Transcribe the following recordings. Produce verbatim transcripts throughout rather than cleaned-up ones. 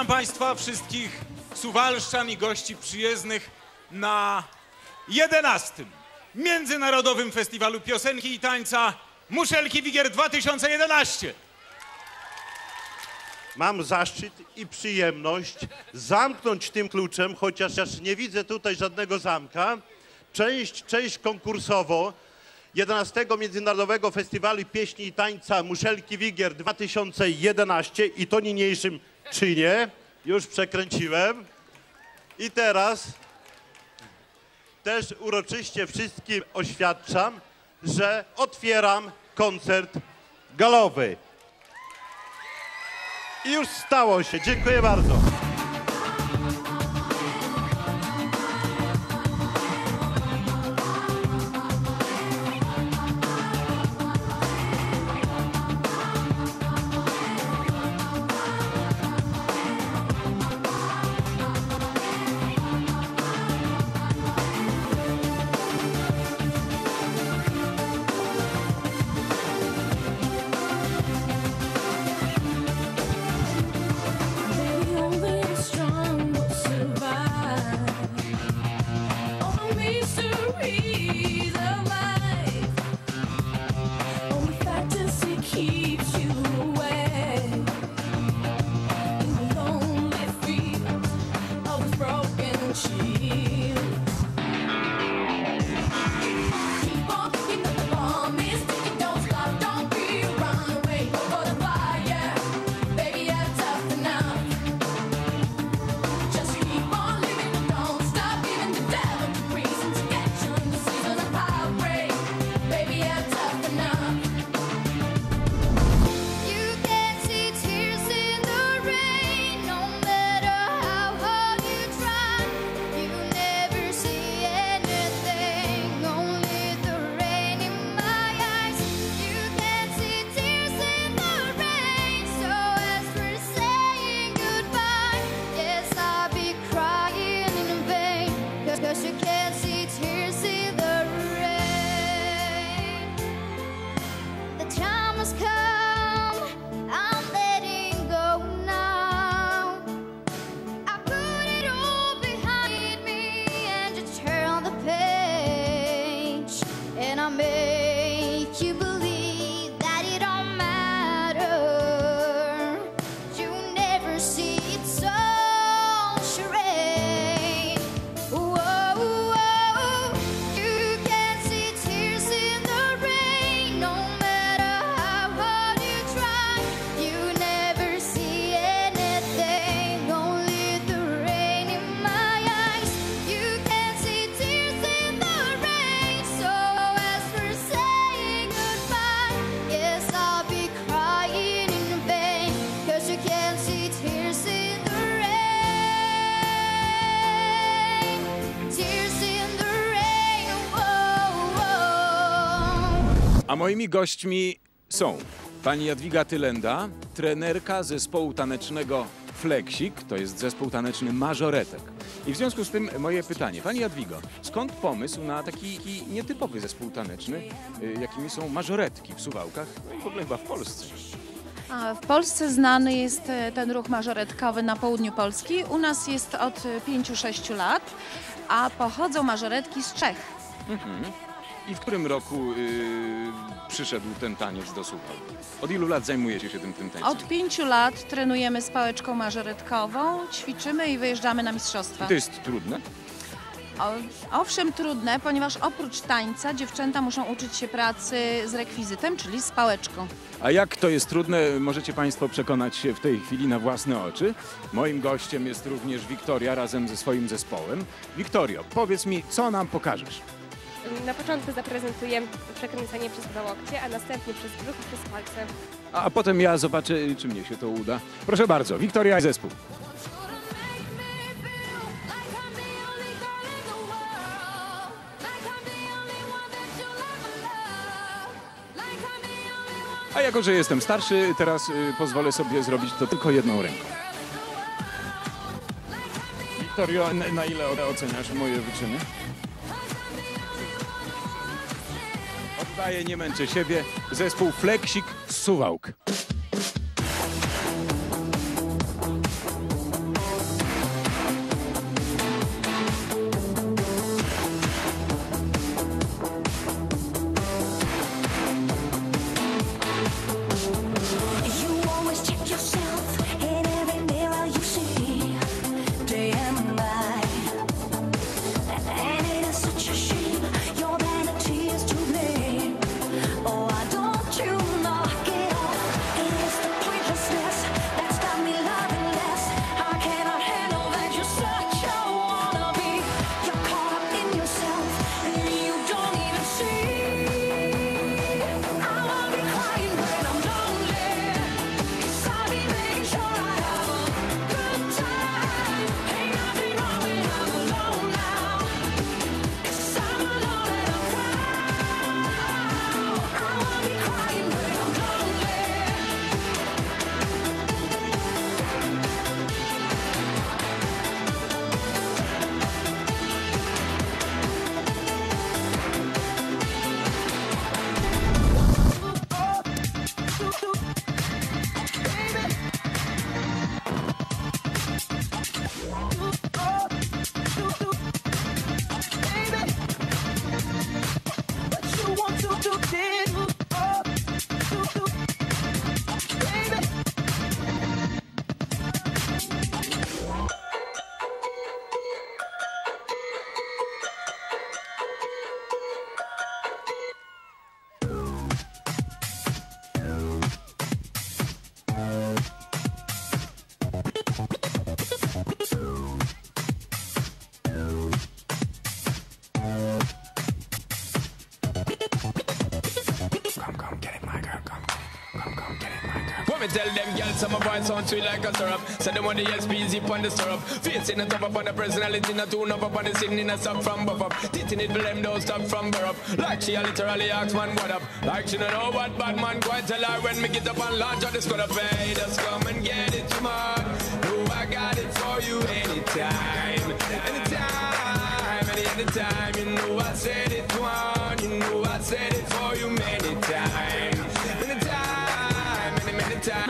Witam Państwa wszystkich Suwalszczan i gości przyjezdnych na jedenastym Międzynarodowym Festiwalu Piosenki i Tańca Muszelki Wigier dwa tysiące jedenaście. Mam zaszczyt i przyjemność zamknąć tym kluczem, chociaż ja nie widzę tutaj żadnego zamka, część, część konkursową jedenastego Międzynarodowego Festiwalu Pieśni i Tańca Muszelki Wigier dwa tysiące jedenaście i to niniejszym czynie. Już przekręciłem. I teraz też uroczyście wszystkim oświadczam, że otwieram koncert galowy. I już stało się. Dziękuję bardzo. A moimi gośćmi są pani Jadwiga Tylenda, trenerka zespołu tanecznego Fleksik, to jest zespół taneczny mażoretek. I w związku z tym moje pytanie, pani Jadwigo, skąd pomysł na taki, taki nietypowy zespół taneczny, jakimi są mażoretki w Suwałkach, no i w ogóle chyba w Polsce? W Polsce znany jest ten ruch mażoretkowy na południu Polski. U nas jest od pięciu sześciu lat, a pochodzą mażoretki z Czech. Mhm. I w którym roku yy, przyszedł ten taniec do Suwałk? Od ilu lat zajmujecie się tym, tym tańcem? Od pięciu lat trenujemy z pałeczką mażoretkową, ćwiczymy i wyjeżdżamy na mistrzostwa. To jest trudne? O, owszem, trudne, ponieważ oprócz tańca dziewczęta muszą uczyć się pracy z rekwizytem, czyli z pałeczką. A jak to jest trudne, możecie Państwo przekonać się w tej chwili na własne oczy. Moim gościem jest również Wiktoria razem ze swoim zespołem. Wiktorio, powiedz mi, co nam pokażesz? Na początku zaprezentuję przekręcanie przez dwa łokcie, a następnie przez brzuch i przez palce. A potem ja zobaczę, czy mnie się to uda. Proszę bardzo, Wiktoria i zespół. A jako, że jestem starszy, teraz y, pozwolę sobie zrobić to tylko jedną ręką. Wiktorio, na, na ile oceniasz moje wyczyny? Oddaję, nie męczę siebie. Zespół Fleksik z Suwałk. tell them girls some of us sound sweet like a syrup. So them want the S P zip on the syrup. Facing it up upon the personality, not tune up upon the sitting in a sub from buff up. Titting it for them don't stop from burr up. Like she a literally asks man what up. Like she don't know what bad man quite tell her when me get up and launch on the squad up. Hey, just come and get it tomorrow. No, I got it for you anytime, anytime, any anytime. You know I said it one, you know I said it for you many times, many time, many many time.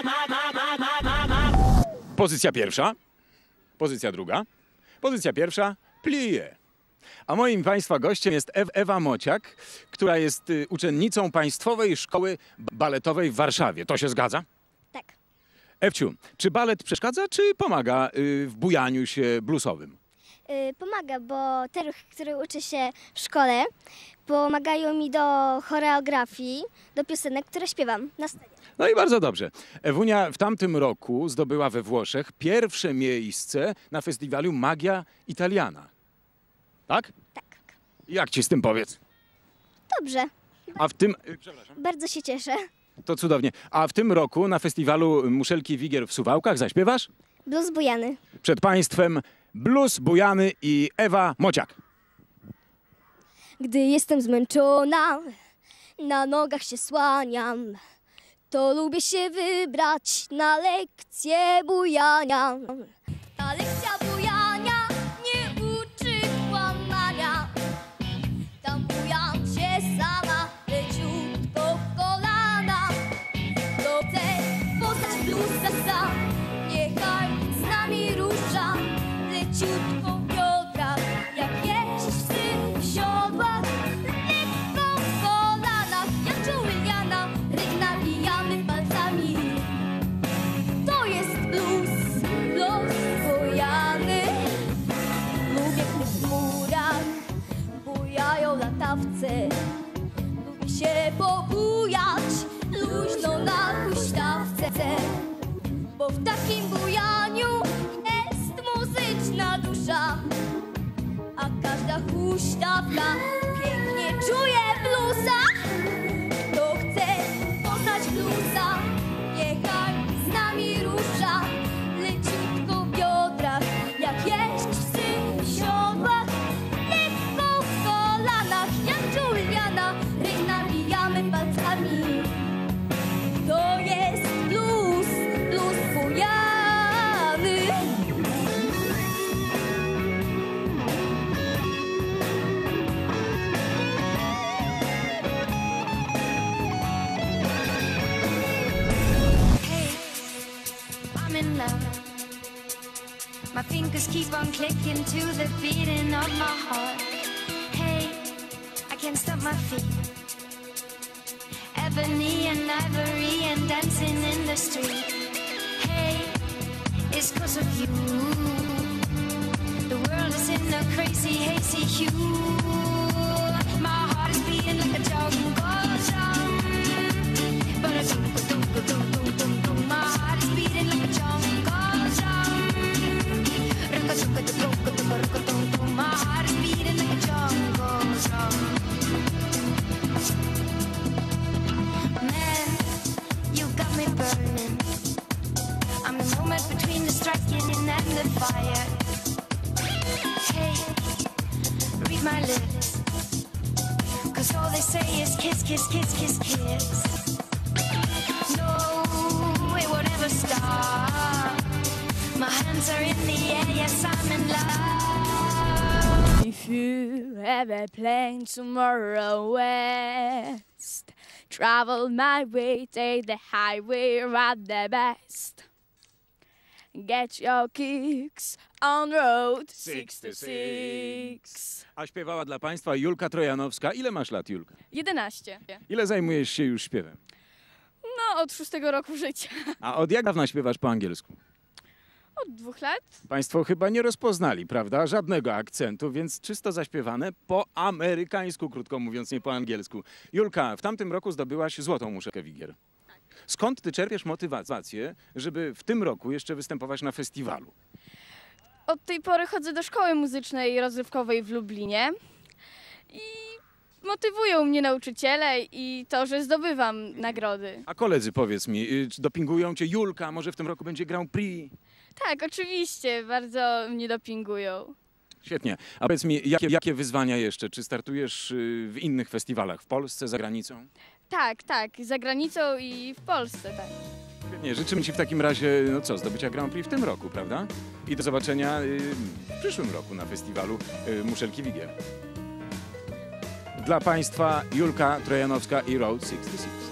Pozycja pierwsza, pozycja druga, pozycja pierwsza, plie. A moim Państwa gościem jest Ew Ewa Mociak, która jest y, uczennicą Państwowej Szkoły Baletowej w Warszawie. To się zgadza? Tak. Ewciu, czy balet przeszkadza, czy pomaga y, w bujaniu się bluesowym? Yy, pomaga, bo te ruchy, które uczę się w szkole, pomagają mi do choreografii, do piosenek, które śpiewam na scenie. No i bardzo dobrze. Ewunia w tamtym roku zdobyła we Włoszech pierwsze miejsce na festiwalu Magia Italiana. Tak? Tak. Jak ci z tym powiedz? Dobrze. A w tym... y, Przepraszam. Bardzo się cieszę. To cudownie. A w tym roku na festiwalu Muszelki Wigier w Suwałkach zaśpiewasz? Blues bujany. Przed Państwem Blues Bujany i Ewa Mociak. Gdy jestem zmęczona, na nogach się słaniam, to lubię się wybrać na lekcję bujania. Ta lekcja bujania nie uczy kłamania. Tam bujam się sama, leciutko w kolana. Kto chce poznać bluesa sam, niechaj z nami rusza. Leciutko w biodrach, jak jeźdźcy w siodłach. Lekko w kolanach, jak Juliana, ryk nawijamy palcami. To jest blues, blues bujany. Lubię, gdy w chmurach bujają latawce. Lubię się pobujać, luźno na huśtawce. Bo w takim bujaniu jest muzyczna dusza, a każda huśtawka pięknie czuje bluesa. Kto chce poznać bluesa, niechaj z nami rusza. Leciutko w biodrach, jak jeźdźcy w siodłach. Lekko w kolanach, jak Juliana, ryk nawijamy palcami. To jest blues, blues bujany. I'm in love. My fingers keep on clicking to the beating of my heart. Hey, I can't stop my feet. Ebony and ivory and dancing in the street. Hey, it's 'cause of you. The world is in a crazy, hazy hue. My heart is beating like a jungle drum. But a jungle, jungle, jungle, jungle. My heart is beating like a jungle drum. Runga, junga, junga, junga, runga, junga. My heart is beating like a jungle drum. Man, you got me burning. I'm the moment between the striking and the fire. Hey, read my lips, 'cause all they say is kiss, kiss, kiss, kiss, kiss. No, it won't ever stop. My hands are in the air, yes, I'm in love. If you have a plane tomorrow west, travel my way, take the highway, ride the best. Get your kicks on road sixty-six. A śpiewała dla Państwa Julka Trojanowska. Ile masz lat, Julka? jedenaście. Ile zajmujesz się już śpiewem? No, od szóstego roku życia. A od jak dawna śpiewasz po angielsku? Od dwóch lat. Państwo chyba nie rozpoznali, prawda? Żadnego akcentu, więc czysto zaśpiewane po amerykańsku, krótko mówiąc, nie po angielsku. Julka, w tamtym roku zdobyłaś złotą muszelkę Wigier. Skąd ty czerpiesz motywację, żeby w tym roku jeszcze występować na festiwalu? Od tej pory chodzę do szkoły muzycznej i rozrywkowej w Lublinie i motywują mnie nauczyciele i to, że zdobywam nagrody. A koledzy, powiedz mi, y, czy dopingują cię? Julka, może w tym roku będzie Grand Prix? Tak, oczywiście, bardzo mnie dopingują. Świetnie. A powiedz mi, jakie, jakie wyzwania jeszcze? Czy startujesz y, w innych festiwalach? W Polsce, za granicą? Tak, tak, za granicą i w Polsce, tak. Świetnie. Życzymy ci w takim razie, no co, zdobycia Grand Prix w tym roku, prawda? I do zobaczenia y, w przyszłym roku na festiwalu y, Muszelki Wigier. Dla państwa Julka Trojanowska i Road sześćdziesiąt sześć.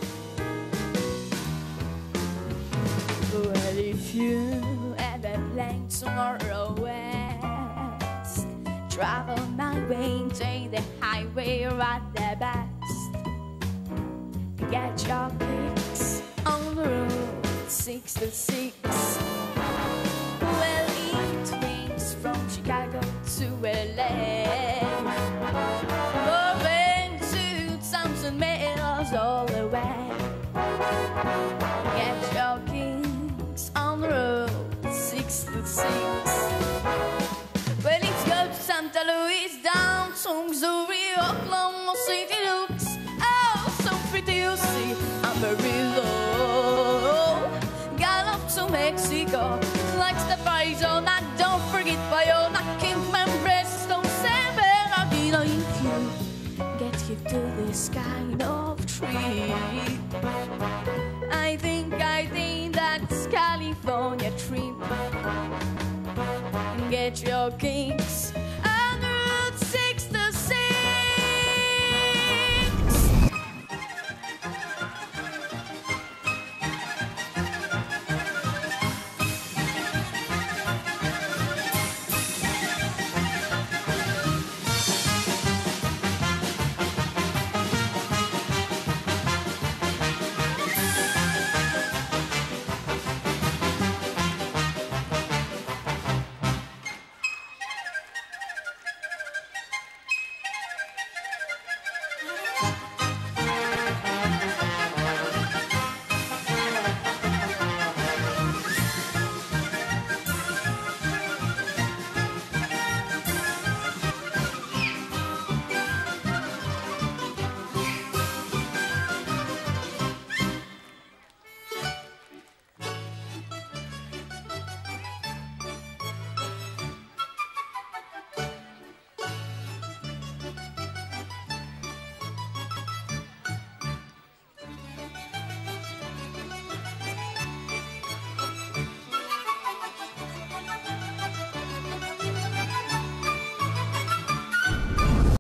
Well, if you ever plan tomorrow west, travel my way, take the highway, ride the best. Get your kicks on the road sixty-six. Well, it rings from Chicago to L A. Moving to Thousand miles all the way. Get your kicks on the road sixty-six. Well, it's go to Santa Luis, down to Missouri, Oklahoma City looks oh so pretty, you see Amarillo. Gallop to Mexico, like the Bison, and don't forget Bayona, King Membres, don't say Bernardino. If you get hit to this kind of tree, I think, I think that's California trip. Get your kicks